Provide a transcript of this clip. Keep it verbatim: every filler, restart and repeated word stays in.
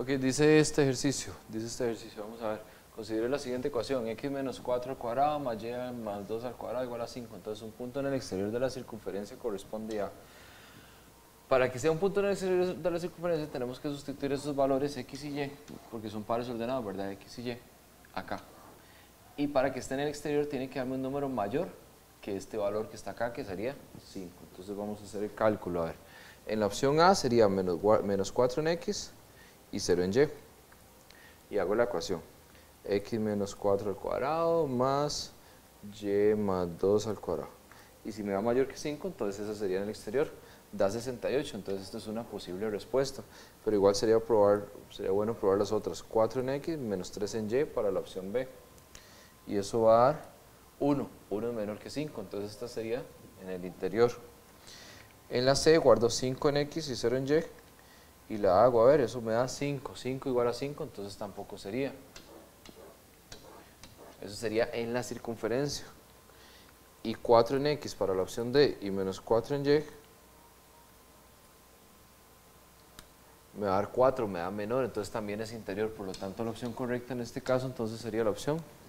Ok, dice este ejercicio, dice este ejercicio, vamos a ver, considere la siguiente ecuación, x menos cuatro al cuadrado más y más dos al cuadrado igual a cinco, entonces un punto en el exterior de la circunferencia corresponde a... Para que sea un punto en el exterior de la circunferencia tenemos que sustituir esos valores x y y, porque son pares ordenados, ¿verdad? X y y, acá. Y para que esté en el exterior tiene que darme un número mayor que este valor que está acá, que sería cinco. Entonces vamos a hacer el cálculo, a ver. En la opción A sería menos, menos cuatro en x y cero en y. Y hago la ecuación. X menos cuatro al cuadrado más y más dos al cuadrado. Y si me da mayor que cinco, entonces esa sería en el exterior. Da sesenta y ocho, entonces esta es una posible respuesta. Pero igual sería, probar, sería bueno probar las otras. cuatro en x menos tres en y para la opción B. Y eso va a dar uno. uno es menor que cinco, entonces esta sería en el interior. En la C guardo cinco en x y cero en y. Y la hago, a ver, eso me da cinco. cinco igual a cinco, entonces tampoco sería. Eso sería en la circunferencia. Y cuatro en x para la opción D y menos cuatro en y. Me va a dar cuatro, me da menor, entonces también es interior. Por lo tanto, la opción correcta en este caso entonces sería la opción